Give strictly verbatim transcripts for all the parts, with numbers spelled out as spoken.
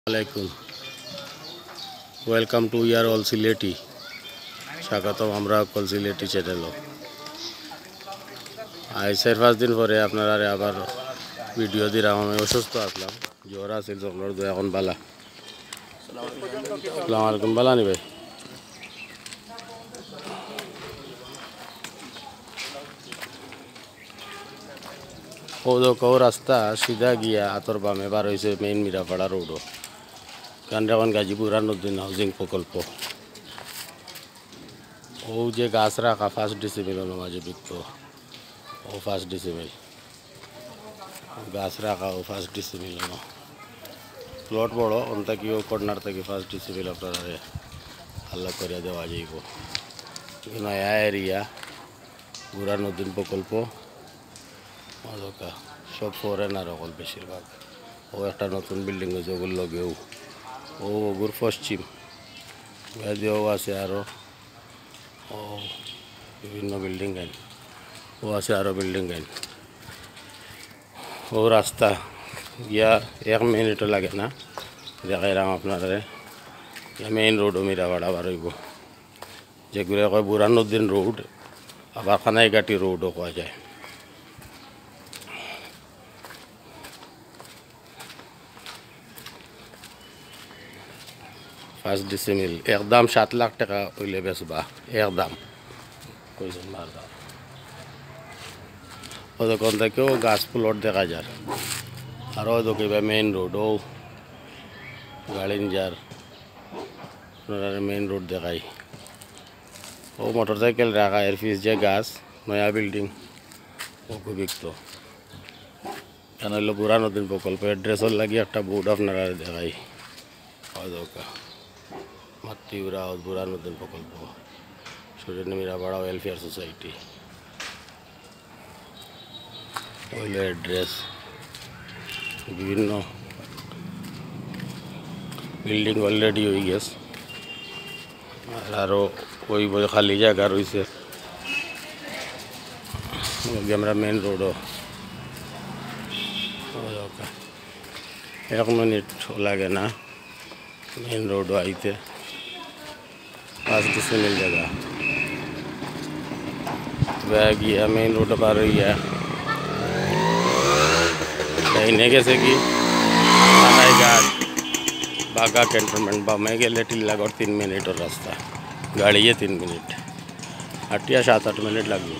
আলাইকুম welcome to ইয়ার all Sylheti স্বাগতম আমরা অল সিলেটি চ্যানেল আজ চার পাঁচ দিন পরে আপনারা আবার ভিডিও দিলাম। আমি অসুস্থ আসলাম, জ্বর আছিল, জ্বর দু এখন বালা। আসসালামু আলাইকুম, বালা নি ভাই? ও কৌ রাস্তা সিধা গিয়া আতর বামে বার হয়েছে মেইন মিরাপাড়া রোডও, কারণ এখন গাজীপুর নতুন হাউজিং প্রকল্প। ও যে গাছ রাখা ফার্স্ট ডিসিমিলের মাঝে বিকত, ও ফার্স্ট ডিসিমিল গাছ রাখা ও ফার্স্ট ডিসিমিল প্লট বড় অন থাকি ও কর্নার থাকি ফার্স্ট ডিসিমিল আপনারা আল্লাহ করিয়া দেওয়া যাইব। নয়া এরিয়া বুড়া নদীন প্রকল্প মজকা সব ফরেনার অকল বেশিরভাগ। ও একটা নতুন বিল্ডিং হয়েছে ওগুলো লগেও, ও ওগুর পশ্চিম দিয়েও আছে আরও, ও বিভিন্ন বিল্ডিং গাইন, ও আছে আরও বিল্ডিং গাইন। ও রাস্তা গিয়া এক মিনিটও লাগে না, দেখাইলাম আপনারা। মেইন রোডও মিরাবাড়া বার হইব, যেগুলো কয় বুরানুদ্দিন রোড, আবার খানাইঘাটি রোডও কোয়া যায়। ফার্স্ট ডিসিমিল একদম সাত লাখ টাকা হইলে বেচবা, একদম কইছেন বারবার। ও দোকান থেকেও গাছ প্লট দেখা যায়, আর ও দোকান মেইন রোড, ও গাড়ির মেইন রোড দেখাই। ও মোটর সাইকেল রাখা এর ফিস যে গাছ নয়া বিল্ডিং ও খুব বিকত। কেন হইলো বুড়া নদীন প্রকল্প এড্রেসর লাগি একটা বোর্ড আপনারা দেখাই। ও দোকা মাতৃউরা বুড়া নদীন প্রকল্প সূর্য মিরাপাড়া ওয়েলফেয়ার সোসাইটি হইল অ্যাড্রেস। বিভিন্ন বিল্ডিং অলরেডি হয়ে গেছে, আর আরও ওই খালি জায়গা রয়েছে। আমরা মেন রোডও এক মিনিট লাগে না মেন রোডও আইতে, পাঁচ ডিসিমিল জায়গা গিয়া মেইন রোড পার হইয়া ডাইনে গেছে কি খানাইঘাট বাগা ক্যান্টনমেন্ট, বামে গেলে টিল্লাগড় তিন মিনিটের রাস্তা, গাড়িয়ে তিন মিনিট, হাঁটিয়া সাত আট মিনিট লাগবে।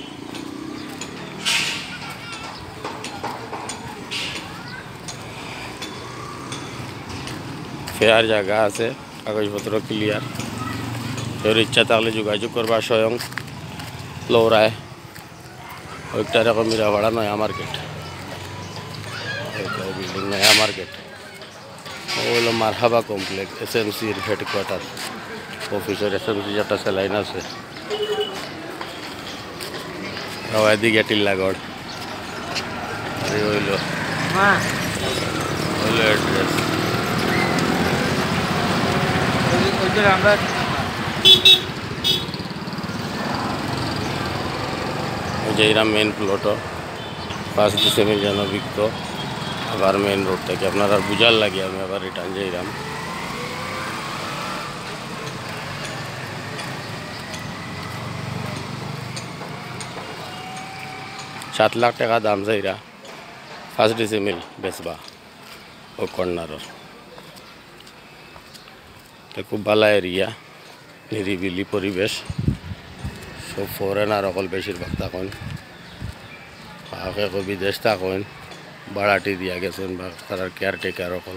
ফেয়ার জায়গা আছে, কাগজপত্র ক্লিয়ার, কেউ ইচ্ছা থাকলে যোগাযোগ করবা স্বয়ং লৌরায়। ওইটা রকম মিরাপাড়া নয়া মার্কেট, বিল্ডিং নয়া মার্কেট। ও হলো মারহাবা কমপ্লেক্স, এস এম সির হেডকোয়ার্টার অফিসের, এস এম সি একটা স্যালাইন আছে। এদিকে টিল্লাগড় হইল হইল অ্যাড্রেস। আমরা যাইরাম মেন প্লটও পাঁচ ডিসিমিল যেন বিকত। আবার মেন রোড থেকে আপনারা বুঝার লাগে আমি আবার রিটার্ন যাইরাম। সাত লাখ টাকা দাম যাইরা ফার্স্ট ডিসিমিল বেচবা ও কর্নারর। খুব ভালো এরিয়া, নিরিবিলি পরিবেশ, সব ফরেনার অকল বেশিরভাগ থাকেন, কাউকে বিদেশ থাকেন, ভাড়াটি দিয়া গেছেন বা তার কেয়ারটেকার অকল।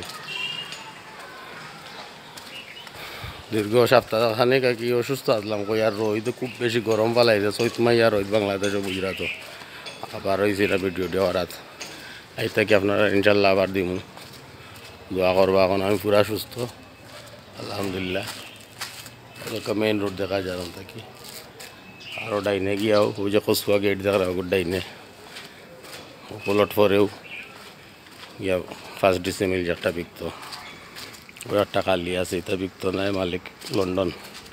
দীর্ঘ সপ্তাহ খানিক কি অসুস্থ আসলাম, কই আর রোদ খুব বেশি গরম পালাইছে, চৈত মাইয়া রোদ বাংলাদেশে গুজরাট আবার হয়েছিল ভিডিও দেওয়ার। এই থেকে আপনারা ইনশাল্লাহ আবার দিব, দোয়া করবো। এখন আমি পুরা সুস্থ আলহামদুলিল্লাহ। মেইন রোড দেখা যায় থাকি, আরও ডাইনে গিয়াও ওই যে কচুয়া গেট দেখা ওগুলো ডাইনে প্লট পরেও গিয়া ফার্স্ট ডিসিমিল যেটা বিকত, ওই একটা খালি আছে, এটা বিকত নাই, মালিক লন্ডন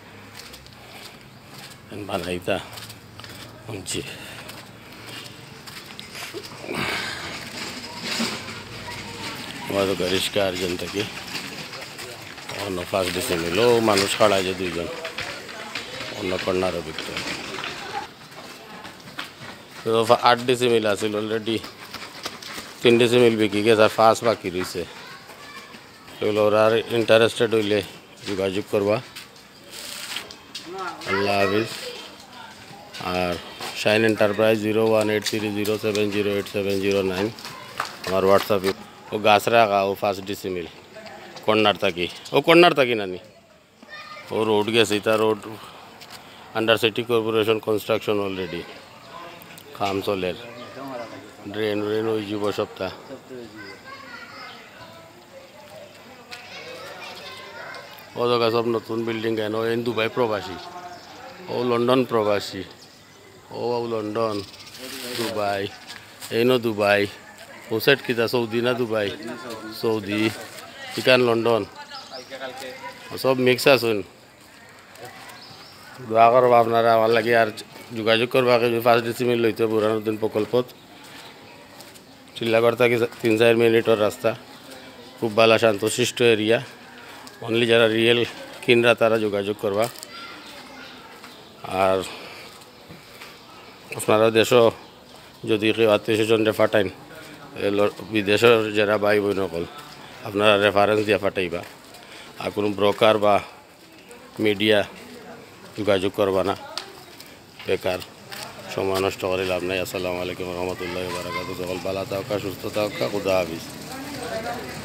বানাইতা শুনছি। আমাদের রিক্সা আর্জেন্ট থাকি অন্য ফার্স্ট ডিসিমিল ও মানুষ খাড়ায় যে দুইজন অন্য কর্নার অভিজ্ঞতা আট ডিসিমিল আছিল অলরেডি তিন ডিসিমিল বিকি গেছে আর ফার্স্ট বাকি রয়েছে এগুলো ওরা ইন্টারেস্টেড হইলে যোগাযোগ করবা আল্লাহ হাফিজ আর shine enterprise zero one eight three zero seven zero eight seven zero nine আমার হোয়াটসঅ্যাপে ও গাছ রাখা ও ফার্স্ট ডিসিমিল কর্নার থাকি ও কর্নার থাকি নানি ও রোড গেছে তা road under city corporation construction already কাম চলের ড্রেন ড্রেন ওই যুব সপ্তাহ ও জায়গা সব নতুন বিল্ডিং কেন এন দুবাই প্রবাসী ও লন্ডন প্রবাসী ও লন্ডন দুবাই এইনো দুবাই ও সেট কিতা সৌদি না দুবাই সৌদি ইকান লন্ডন সব মিক্স আসুন দোয়া করবো আপনারা আমার লাগে আর যোগাযোগ করবা ফার্স্ট ডিসিমিল লইতে বুরহানুদ্দিন প্রকল্পত চিল্লাগড় থেকে তিন চার মিনিটের রাস্তা খুব ভালো শান্তশিষ্ট এরিয়া অনলি যারা রিয়েল কিনরা তারা যোগাযোগ করবা আর আপনারা দেশও যদি কেউ আত্মীয় স্বজনরে ফাটাইন বিদেশের যারা ভাই বোন সকল আপনারা রেফারেন্স দিয়ে ফাটাইবা আর কোনো ব্রোকার বা মিডিয়া যোগাযোগ করবা না বেকার সময় নষ্ট করে লাভ নাই আসসালামু আলাইকুম রহমতুল্লাহ বারাকাতুহু সকল ভালো থাকা সুস্থ থাকা খুদা হাফিজ